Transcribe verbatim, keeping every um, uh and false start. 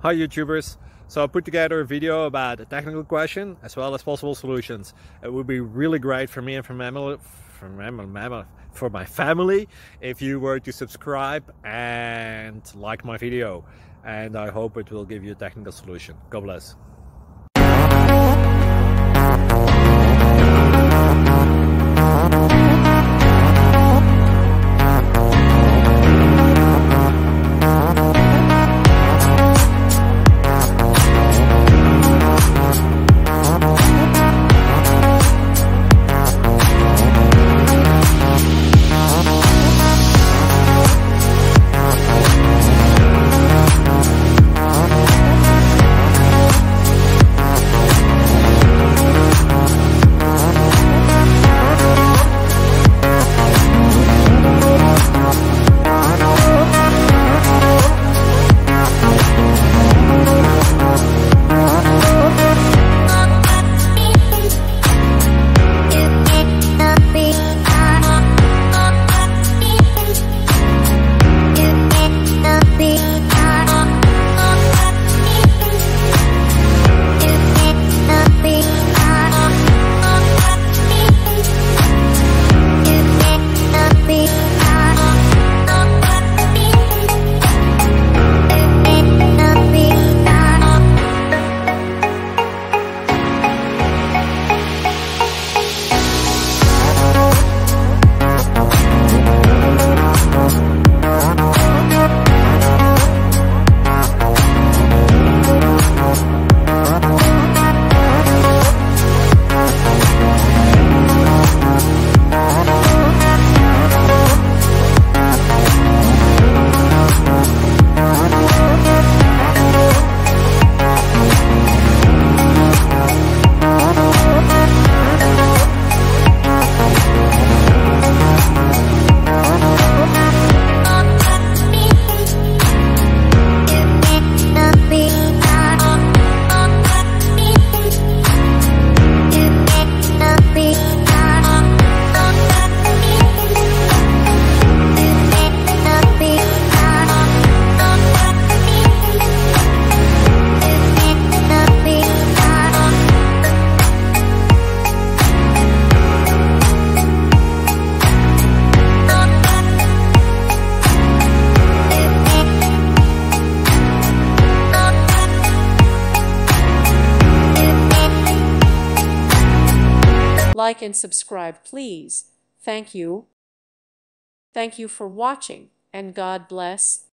Hi YouTubers! So I put together a video about a technical question as well as possible solutions. It would be really great for me and for, mammal, for, mammal, for my family if you were to subscribe and like my video. And I hope it will give you a technical solution. God bless. Like and subscribe, please. Thank you. Thank you for watching, and God bless.